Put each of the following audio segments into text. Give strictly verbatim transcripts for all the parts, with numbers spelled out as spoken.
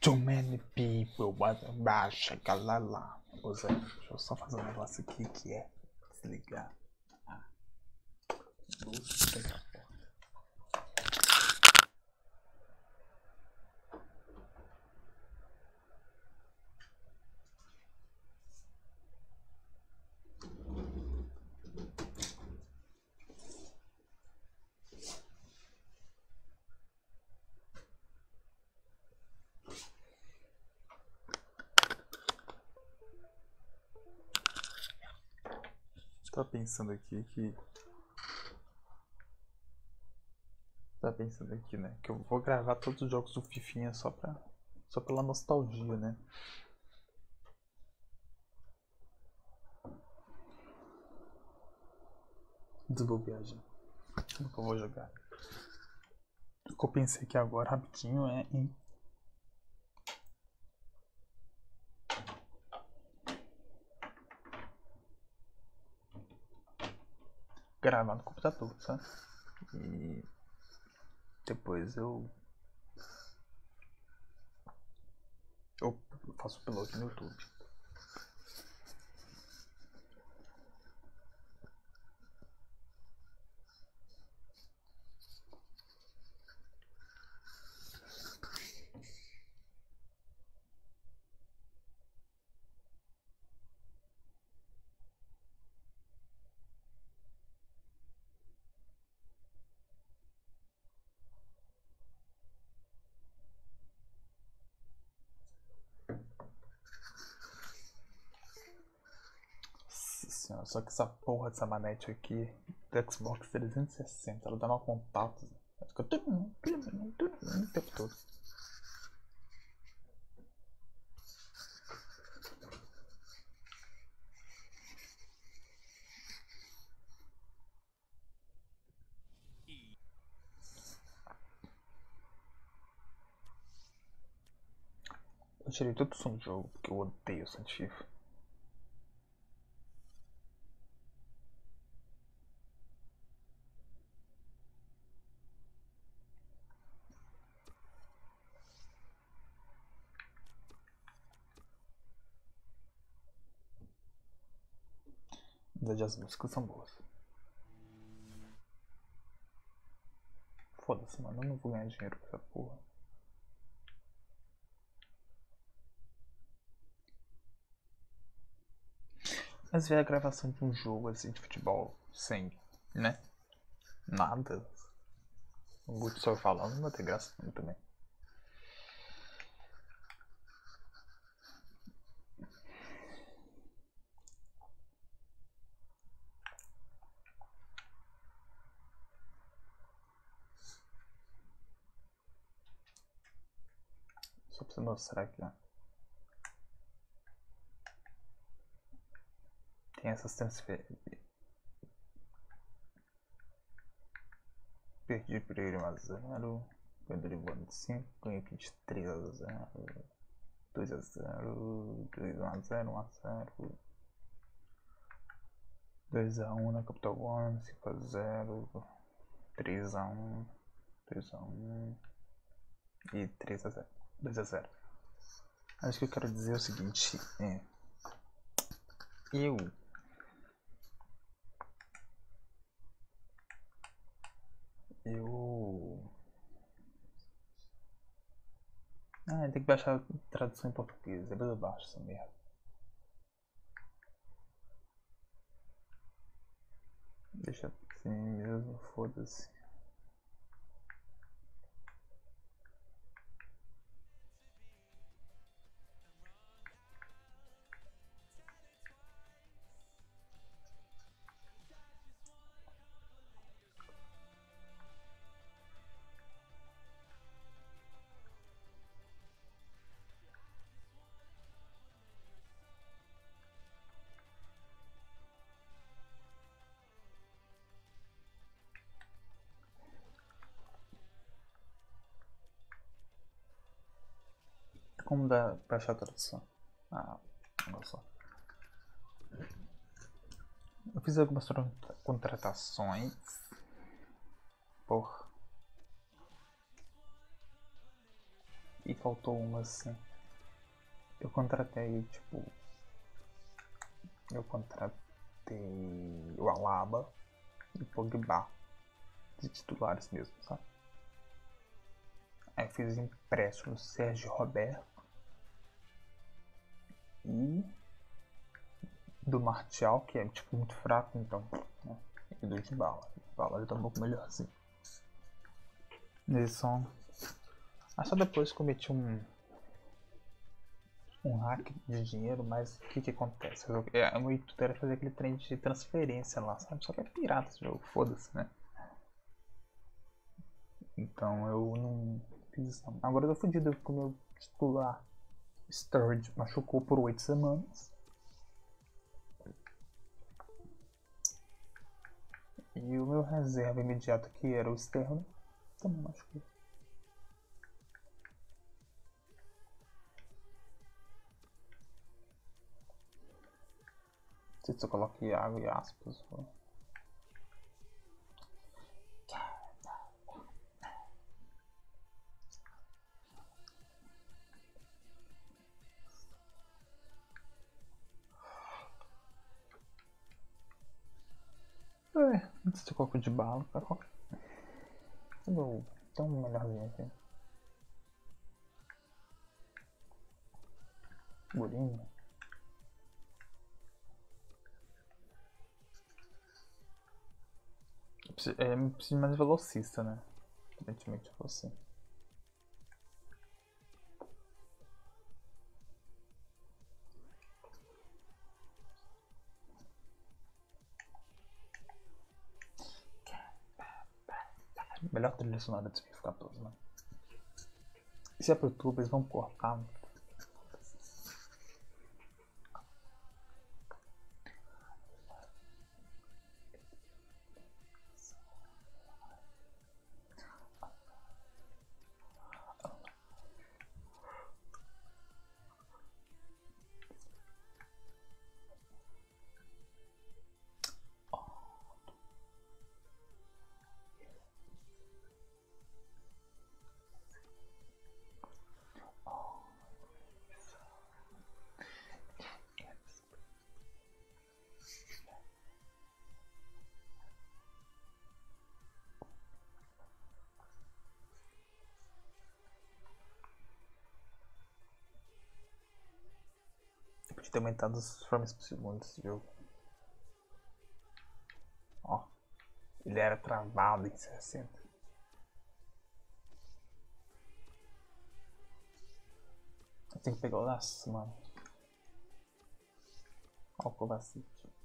Too many people, baixa, galala. Ô Zé, deixa eu só fazer um negócio aqui que é desligar. Ah, luz da porta. Tô pensando aqui que... Tá pensando aqui, né? Que eu vou gravar todos os jogos do Fifinha só pra... Só pela nostalgia, né? Desbloqueagem. Como que eu vou jogar? O que eu pensei aqui agora, rapidinho, é em... gravar no computador, tá? E... depois eu... eu faço o upload no YouTube. Senhora, só que essa porra dessa manete aqui do Xbox trezentos e sessenta, ela dá mal contato. Ela fica o tempo todo. Eu tirei todo o som do jogo porque eu odeio o Santifa. Na verdade, as músicas são boas. Foda-se, mano, eu não vou ganhar dinheiro com essa porra. Mas ver a gravação de um jogo assim de futebol sem, né? Nada. Um Guto só falando não vai ter graça nenhuma também. Só pra você mostrar aqui, ó. Tem essas transferências. Perdi por ele um a zero. Ganhei de vinte e cinco. Ganhei vinte e três a zero. dois a zero. dois a zero. um a zero. dois a um na Capital One. cinco a zero. três a um. dois a um. E três a zero. dois a zero. Acho que eu quero dizer o seguinte. É. Eu. Eu. Ah, tem que baixar a tradução em português. Depois eu baixo essa merda. Deixa assim mesmo, foda-se. Como dá pra achar a tradução? Ah, olha só. Eu fiz algumas contratações por e faltou uma assim. Eu contratei, tipo. Eu contratei o Alaba e o Pogba de titulares mesmo, sabe? Aí eu fiz empréstimo do Sérgio Roberto e do Martial, que é tipo muito fraco, então. Né? E do Dybala. O Dybala já tá um pouco melhor assim. Eles são. Ah, só depois cometi um. um hack de dinheiro, mas o que que acontece? É, o meu intuito era fazer aquele trem de transferência lá, sabe? Só que é pirata esse jogo, foda-se, né? Então eu não fiz isso não. Agora eu tô fudido porque o meu titular Sturridge machucou por oito semanas. E o meu reserva imediato, que era o Sterling, também machucou. Não sei se eu coloquei água e aspas. Ou... É, antes de colocar de bala, cara. Cadê o... Tem um melhorzinho aqui. Bolinho. É, preciso de mais velocista, né? Aparentemente fosse. Melhor trilha sonora de dois mil e quatorze, mano. E se é pro YouTube, eles vão cortar. Eu podia ter aumentado os frames por segundo desse jogo. Ó, ele era travado em sessenta. Eu tenho que pegar o laço, mano. Ó o Kovacic.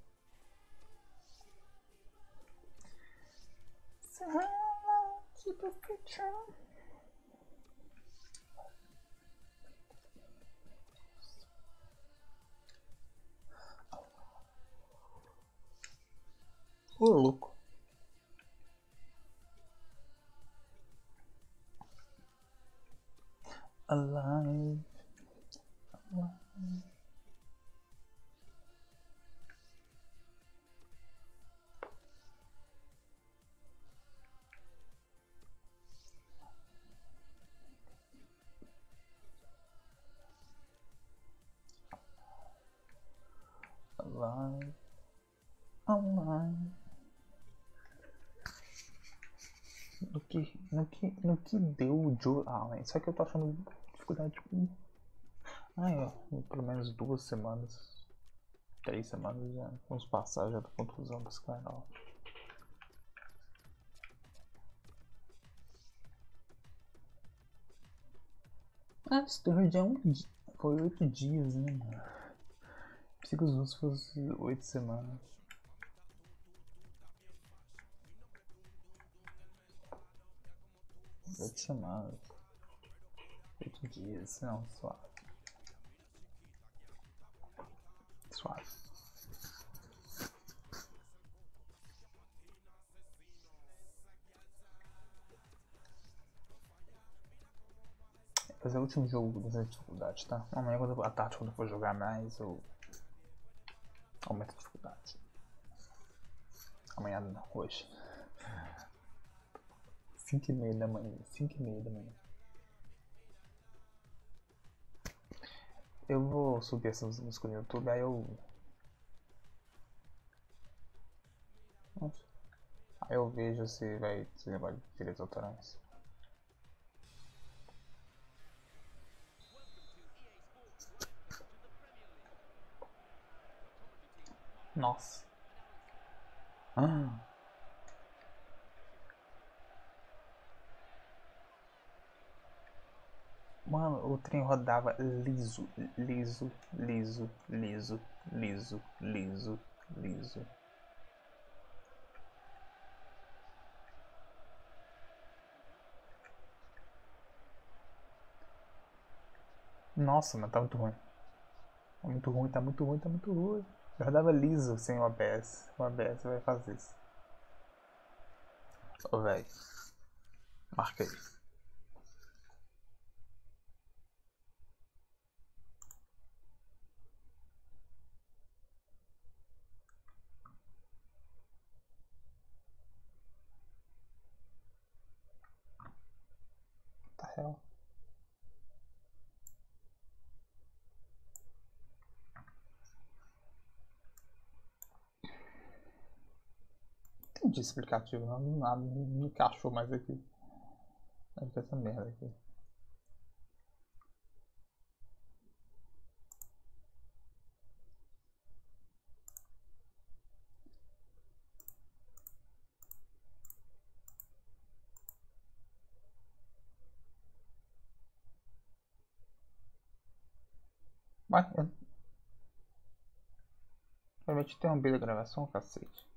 Ô, louco. Alive. Alive. Alive. Alive. No que, no que, no que deu o Joe Allen. Só que eu tô achando dificuldade com. Ai, ó, pelo menos duas semanas. Três semanas já. Vamos passar já da contusão desse canal. Ah, Sturridge é um dia. Foi oito dias, né, mano? Pensei que os outros fossem oito semanas. Oito semanas. Oito dias, não, suave. Suave. Fazer o último jogo dessa dificuldade, tá? Amanhã quando, à tarde quando eu for jogar mais eu aumento a dificuldade. Amanhã não, hoje. cinco e meia da manhã. cinco e meia da manhã. Eu vou subir essas músicas no YouTube, aí eu. Aí eu vejo se vai se levar de direitos autorais. Nossa. Ah. Mano, o trem rodava liso, liso, liso, liso, liso, liso, liso. Nossa, mas tá muito ruim. Tá muito ruim, tá muito ruim, tá muito ruim. Eu rodava liso sem o A B S. O A B S vai fazer isso. Ô, velho. Marca aí. Tá real. Entendi esse aplicativo, não, nada, não me encaixou mais aqui. Acho que essa merda aqui. Mas, eu realmente interrompi a gravação, cacete.